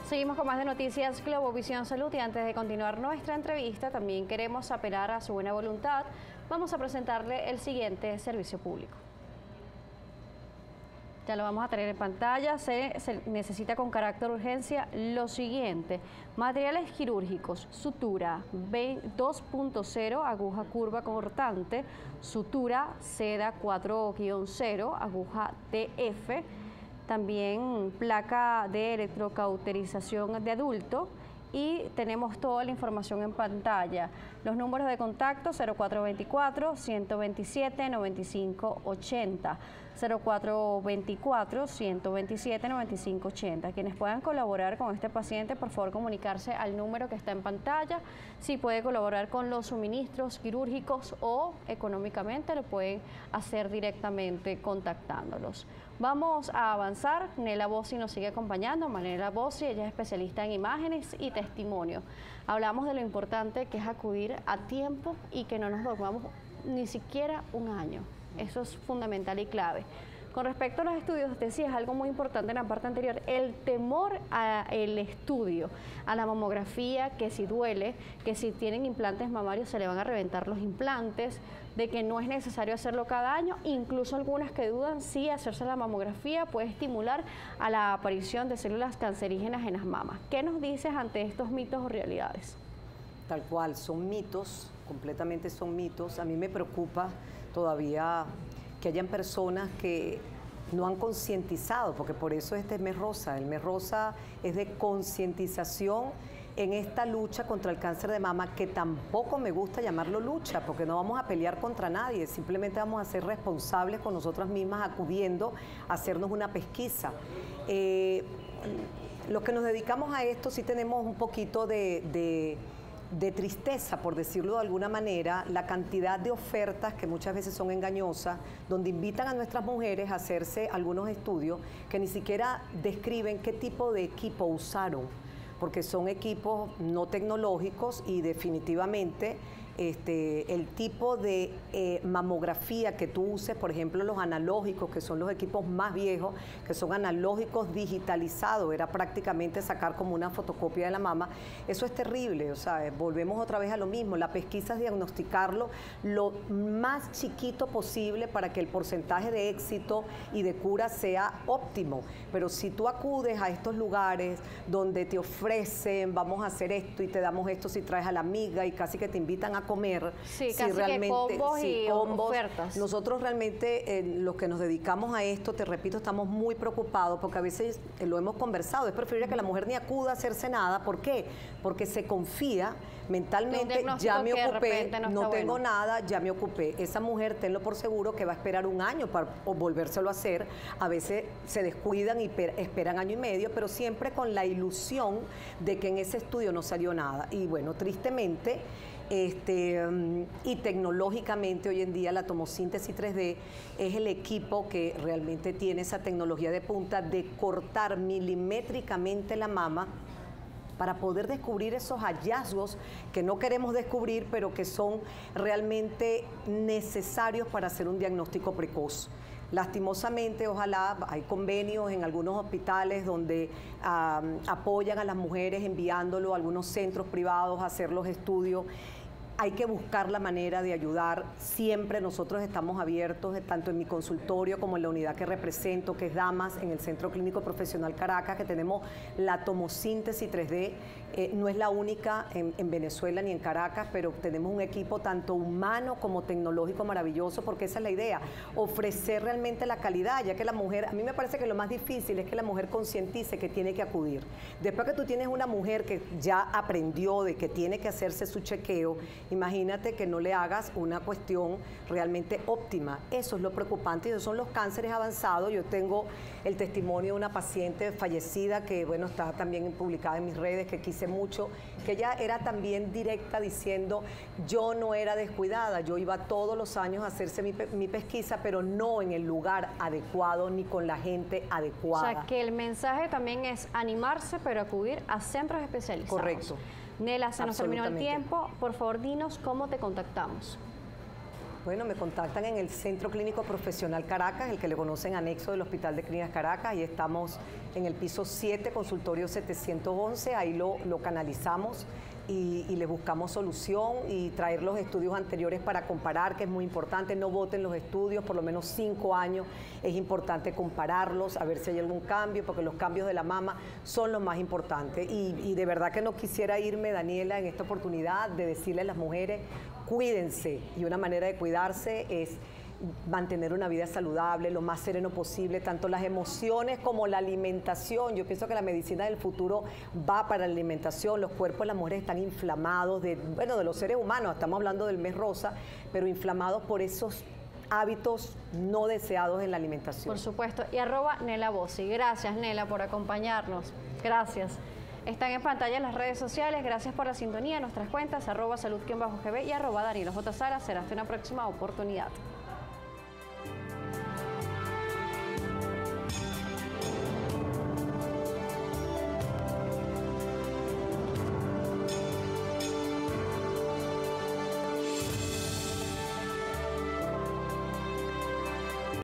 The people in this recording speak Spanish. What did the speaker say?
Seguimos con más de Noticias Globovisión Salud y antes de continuar nuestra entrevista también queremos apelar a su buena voluntad. Vamos a presentarle el siguiente servicio público. Ya lo vamos a tener en pantalla. Se necesita con carácter de urgencia lo siguiente: materiales quirúrgicos, sutura 2.0, aguja curva cortante, sutura seda 4-0, aguja TF, también placa de electrocauterización de adulto. Y tenemos toda la información en pantalla. Los números de contacto 0424-127-9580, 0424-127-9580. Quienes puedan colaborar con este paciente, por favor comunicarse al número que está en pantalla. Si puede colaborar con los suministros quirúrgicos o económicamente, lo pueden hacer directamente contactándolos. Vamos a avanzar. Nela Bossi nos sigue acompañando. Nela Bossi, ella es especialista en imágenes y testimonio. Hablamos de lo importante que es acudir a tiempo y que no nos dormamos ni siquiera un año. Eso es fundamental y clave. Con respecto a los estudios, decía, es algo muy importante en la parte anterior, el temor al estudio, a la mamografía, que si duele, que si tienen implantes mamarios se le van a reventar los implantes, de que no es necesario hacerlo cada año, incluso algunas que dudan si hacerse la mamografía puede estimular a la aparición de células cancerígenas en las mamas. ¿Qué nos dices ante estos mitos o realidades? Tal cual, son mitos, completamente son mitos. A mí me preocupa todavía que hayan personas que no han concientizado, porque por eso este mes rosa. El mes rosa es de concientización en esta lucha contra el cáncer de mama, que tampoco me gusta llamarlo lucha, porque no vamos a pelear contra nadie, simplemente vamos a ser responsables con nosotras mismas, acudiendo a hacernos una pesquisa. Los que nos dedicamos a esto sí tenemos un poquito de tristeza, por decirlo de alguna manera, la cantidad de ofertas que muchas veces son engañosas, donde invitan a nuestras mujeres a hacerse algunos estudios que ni siquiera describen qué tipo de equipo usaron, porque son equipos no tecnológicos y definitivamente el tipo de mamografía que tú uses, por ejemplo los analógicos, que son los equipos más viejos, que son analógicos digitalizados, era prácticamente sacar como una fotocopia de la mama. Eso es terrible, o sea, volvemos otra vez a lo mismo. La pesquisa es diagnosticarlo lo más chiquito posible para que el porcentaje de éxito y de cura sea óptimo. Pero si tú acudes a estos lugares donde te ofrecen, vamos a hacer esto y te damos esto si traes a la amiga, y casi que te invitan a comer, sí, casi realmente, que combos y ofertas. Nosotros realmente, los que nos dedicamos a esto, te repito, estamos muy preocupados, porque a veces lo hemos conversado, es preferible que la mujer ni acuda a hacerse nada. ¿Por qué? Porque se confía mentalmente, ya me ocupé, no tengo nada, ya me ocupé. Esa mujer, tenlo por seguro que va a esperar un año para volvérselo a hacer. A veces se descuidan y esperan año y medio, pero siempre con la ilusión de que en ese estudio no salió nada. Y bueno, tristemente, y tecnológicamente hoy en día la tomosíntesis 3D es el equipo que realmente tiene esa tecnología de punta de cortar milimétricamente la mama para poder descubrir esos hallazgos que no queremos descubrir, pero que son realmente necesarios para hacer un diagnóstico precoz. Lastimosamente, ojalá, hay convenios en algunos hospitales donde apoyan a las mujeres enviándolo a algunos centros privados a hacer los estudios. Hay que buscar la manera de ayudar. Siempre nosotros estamos abiertos, tanto en mi consultorio como en la unidad que represento, que es Damas, en el Centro Clínico Profesional Caracas, que tenemos la tomosíntesis 3D. No es la única en Venezuela ni en Caracas, pero tenemos un equipo tanto humano como tecnológico maravilloso, porque esa es la idea, ofrecer realmente la calidad, ya que la mujer, a mí me parece que lo más difícil es que la mujer concientice que tiene que acudir. Después que tú tienes una mujer que ya aprendió de que tiene que hacerse su chequeo, imagínate que no le hagas una cuestión realmente óptima. Eso es lo preocupante, y esos son los cánceres avanzados. Yo tengo el testimonio de una paciente fallecida que, bueno, está también publicada en mis redes, que quise mucho, que ella era también directa diciendo: yo no era descuidada, yo iba todos los años a hacerse mi pesquisa, pero no en el lugar adecuado ni con la gente adecuada. O sea, que el mensaje también es animarse, pero acudir a centros especializados. Correcto. Nela, se nos terminó el tiempo. Por favor, dinos cómo te contactamos. Bueno, me contactan en el Centro Clínico Profesional Caracas, el que le conocen anexo del Hospital de Clínicas Caracas, y estamos en el piso 7, consultorio 711, ahí lo canalizamos y le buscamos solución y traer los estudios anteriores para comparar, que es muy importante. No voten los estudios, por lo menos 5 años, es importante compararlos, a ver si hay algún cambio, porque los cambios de la mama son los más importantes. Y de verdad que no quisiera irme, Daniela, en esta oportunidad de decirle a las mujeres, cuídense, y una manera de cuidarse es mantener una vida saludable, lo más sereno posible, tanto las emociones como la alimentación. Yo pienso que la medicina del futuro va para la alimentación. Los cuerpos de las mujeres están inflamados, de los seres humanos, estamos hablando del mes rosa, pero inflamados por esos hábitos no deseados en la alimentación. Por supuesto. Y @Nela Bossi. Gracias, Nela, por acompañarnos. Gracias. Están en pantalla en las redes sociales. Gracias por la sintonía en nuestras cuentas, @salud_gb y @DanielaJSara. Será hasta una próxima oportunidad.